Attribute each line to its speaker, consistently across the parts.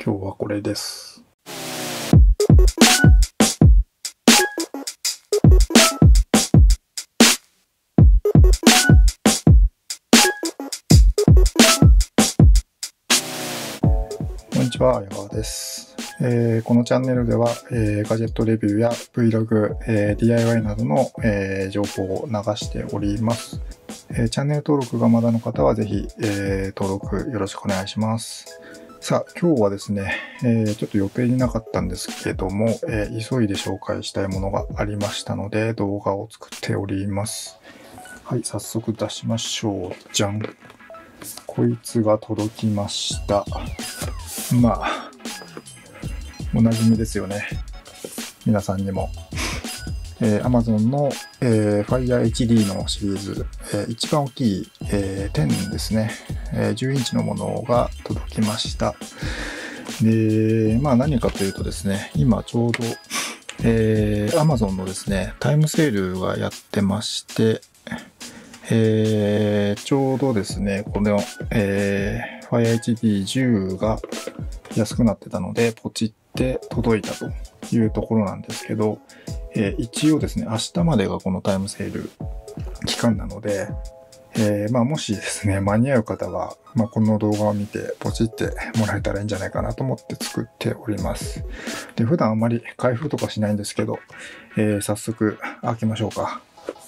Speaker 1: 今日はこれです。こんにちは、矢川です。このチャンネルでは、ガジェットレビューや Vlog、DIY などの、情報を流しております。チャンネル登録がまだの方はぜひ、登録よろしくお願いします。さあ、今日はですね、ちょっと予定になかったんですけども、急いで紹介したいものがありましたので、動画を作っております。はい、早速出しましょう。じゃん。こいつが届きました。まあ、おなじみですよね。皆さんにも。Amazon の、Fire HD のシリーズ、一番大きい、10ですね、10インチのものが届きました。で、まあ何かというとですね、今ちょうど、Amazon のですね、タイムセールがやってまして、ちょうどですね、この、Fire HD10 が安くなってたので、ポチって届いたというところなんですけど、一応ですね、明日までがこのタイムセール期間なので、まあもしですね、間に合う方は、この動画を見てポチってもらえたらいいんじゃないかなと思って作っております。で、普段あんまり開封とかしないんですけど、早速開けましょうか。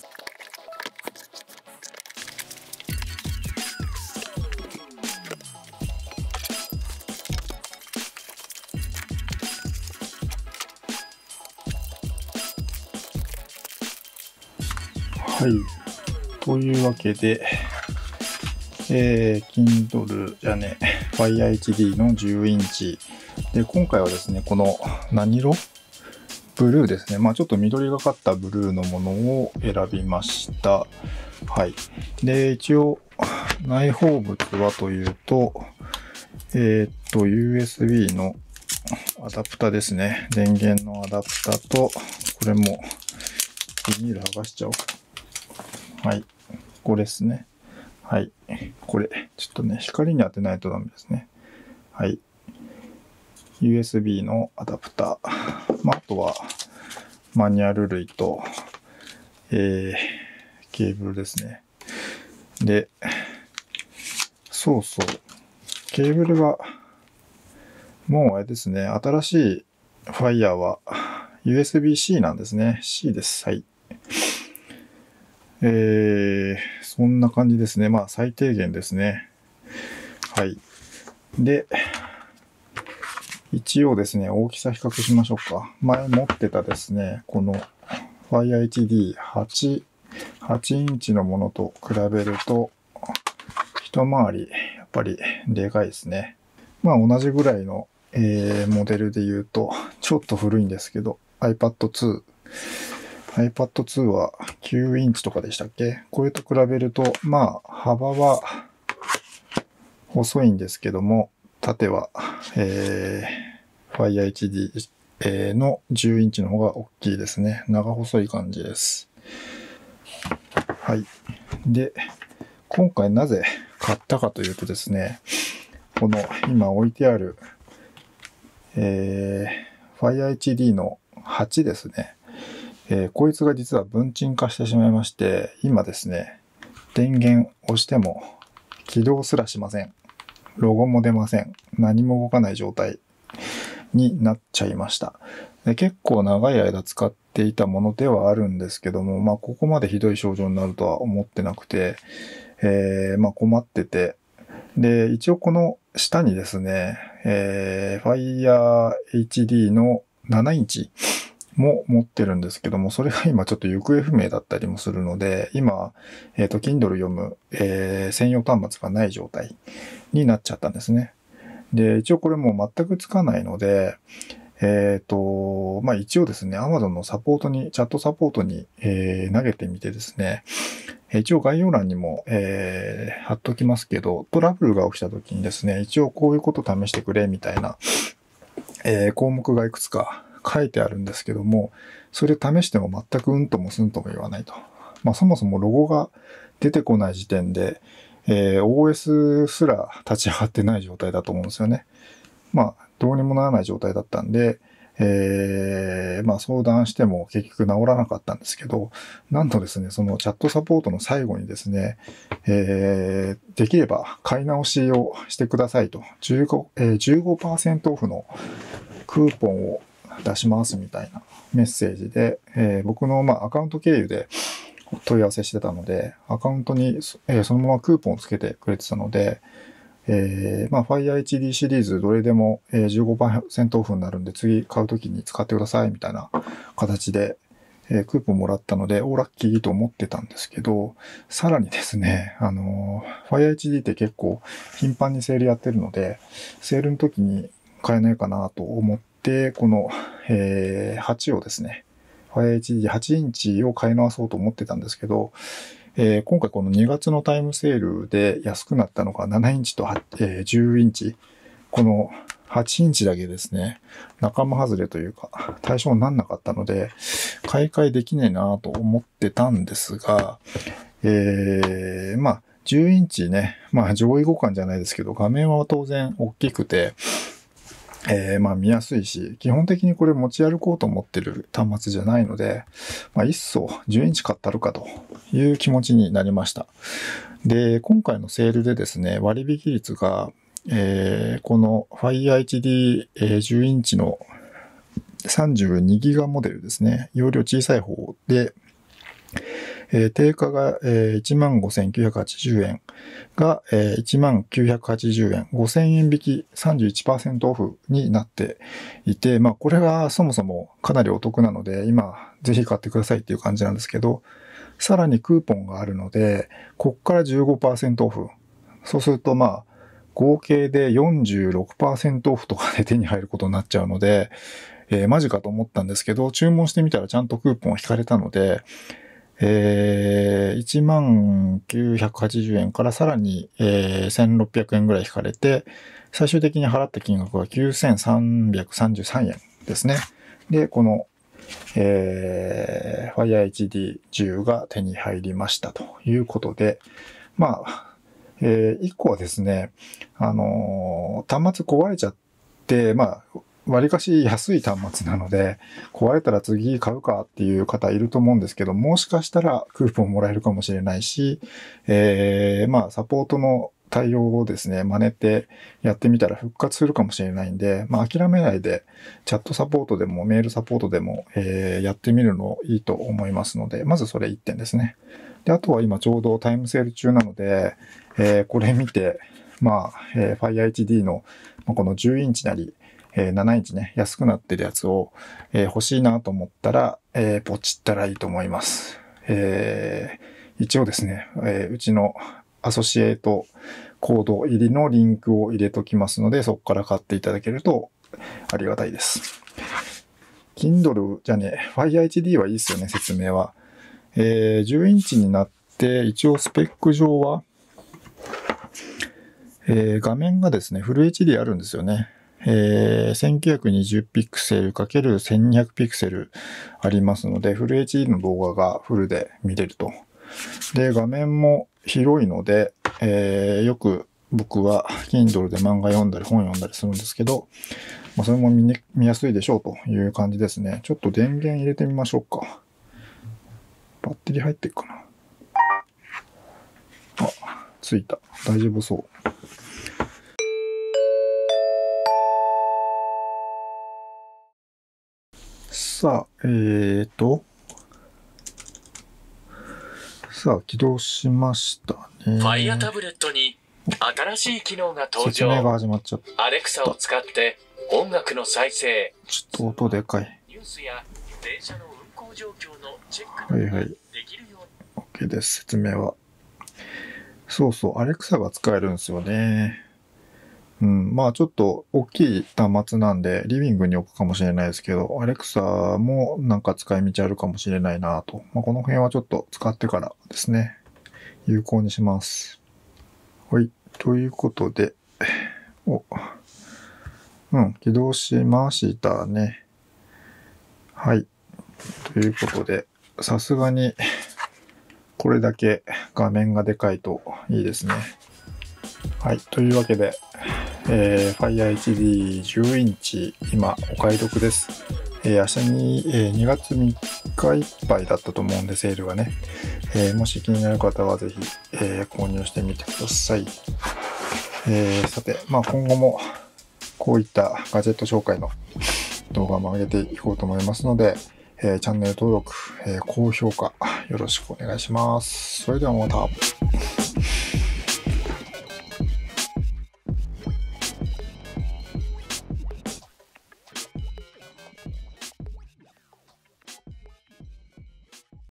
Speaker 1: はい。というわけで、Kindle じゃね、Fire HD の10インチ。で、今回はですね、この何色？ブルーですね。ちょっと緑がかったブルーのものを選びました。はい。で、一応、内包物はというと、USB のアダプタですね。電源のアダプタと、これも、ビニール剥がしちゃおう。はい。これですね。はい。これ、ちょっとね、光に当てないとダメですね。はい。USB のアダプター。あとは、マニュアル類と、ケーブルですね。で、そうそう。ケーブルは、もうあれですね、新しい Fire は USB-C なんですね。C です。はい。そんな感じですね。最低限ですね。はい。で、一応ですね、大きさ比較しましょうか。前持ってたですね、この Fire HD8 インチのものと比べると、一回り、やっぱりでかいですね。同じぐらいの、モデルで言うと、ちょっと古いんですけど、iPad 2。iPad 2は9インチとかでしたっけ？これと比べると、幅は細いんですけども、縦は、Fire HD の10インチの方が大きいですね。長細い感じです。はい。で、今回なぜ買ったかというとですね、この今置いてある、Fire HD の8ですね。こいつが実は分鎮化してしまいまして、今ですね、電源押しても起動すらしません。ロゴも出ません。何も動かない状態になっちゃいました。で、結構長い間使っていたものではあるんですけども、ここまでひどい症状になるとは思ってなくて、困ってて、で、一応この下にですね、Fire HD の7インチも持ってるんですけども、それが今ちょっと行方不明だったりもするので、今、Kindle 読む、専用端末がない状態になっちゃったんですね。で、一応これもう全くつかないので、一応ですね、Amazon のサポートに、チャットサポートに、投げてみてですね、一応概要欄にも、貼っときますけど、トラブルが起きた時にですね、一応こういうこと試してくれみたいな、項目がいくつか書いてあるんですけども、それ試しても全くうんともすんとも言わないと。そもそもロゴが出てこない時点で、OS すら立ち上がってない状態だと思うんですよね。 どうにもならない状態だったんで、まあ相談しても結局治らなかったんですけど、なんとですね、そのチャットサポートの最後にですね、できれば買い直しをしてくださいと、15% オフのクーポンを出しますみたいなメッセージで、僕のアカウント経由で問い合わせしてたので、アカウントに、そのままクーポンをつけてくれてたので、Fire HD シリーズどれでも 15% オフになるんで次買うときに使ってくださいみたいな形でクーポンもらったので、ラッキーと思ってたんですけど、さらにですね、Fire HD って結構頻繁にセールやってるので、セールの時に買えないかなと思って、この、8をですね、Fire HD8 インチを買い直そうと思ってたんですけど、今回この2月のタイムセールで安くなったのが7インチと10インチ。この8インチだけですね、仲間外れというか対象にならなかったので、買い替えできねえなと思ってたんですが、10インチね、上位互換じゃないですけど、画面は当然大きくて、見やすいし、基本的にこれ持ち歩こうと思ってる端末じゃないので、いっそ10インチ買ったるかという気持ちになりました。で、今回のセールでですね、割引率が、この Fire HD10 インチの32ギガモデルですね、容量小さい方で、定価が 15,980 円が 10,980 円、5000円引き 31% オフになっていて、これはそもそもかなりお得なので、今ぜひ買ってくださいっていう感じなんですけど、さらにクーポンがあるので、こっから 15% オフ。そうすると合計で 46% オフとかで手に入ることになっちゃうので、マジかと思ったんですけど、注文してみたらちゃんとクーポンを引かれたので、10,980 円からさらに、1,600 円ぐらい引かれて、最終的に払った金額は 9,333 円ですね。で、この、Fire HD10 が手に入りましたということで、1個はですね、端末壊れちゃって、わりかし安い端末なので、壊れたら次買うかっていう方いると思うんですけど、もしかしたらクーポンもらえるかもしれないし、サポートの対応をですね、真似てやってみたら復活するかもしれないんで、諦めないで、チャットサポートでもメールサポートでも、やってみるのいいと思いますので、まずそれ1点ですね。で、あとは今ちょうどタイムセール中なので、これ見て、Fire HD のこの10インチなり、7インチね、安くなってるやつを、欲しいなと思ったら、ポチったらいいと思います。一応ですね、うちのアソシエイトコード入りのリンクを入れときますので、そこから買っていただけるとありがたいです。Kindle じゃね、Fire HD はいいですよね、説明は。10インチになって、一応スペック上は、画面がですね、フル HD あるんですよね。1920ピクセル ×1200 ピクセルありますので、フル HD の動画がフルで見れると。で、画面も広いので、よく僕は Kindle で漫画読んだり本読んだりするんですけど、それも見やすいでしょうという感じですね。ちょっと電源入れてみましょうか。バッテリー入ってるかな。あ、ついた。大丈夫そう。さあ、起動しましたね。
Speaker 2: Fire タブレットに新しい機能が登場。
Speaker 1: 説明が始まっちゃった。
Speaker 2: アレクサを使って音楽の再生。
Speaker 1: ちょっと音でかい。
Speaker 2: ニュースや電車の運行状況のチェックなどができるように。
Speaker 1: OK です。説明は。そうそう、アレクサが使えるんですよね。ちょっと大きい端末なんで、リビングに置くかもしれないですけど、アレクサもなんか使い道あるかもしれないなと。この辺はちょっと使ってからですね、有効にします。はい。ということで、起動しましたね。はい。ということで、さすがに、これだけ画面がでかいといいですね。はい。というわけで、 Fire HD10 インチ、今お買い得です。明日に、2月3日いっぱいだったと思うんで、セールがね。もし気になる方はぜひ、購入してみてください。さて、今後もこういったガジェット紹介の動画も上げていこうと思いますので、チャンネル登録、高評価よろしくお願いします。それではまた。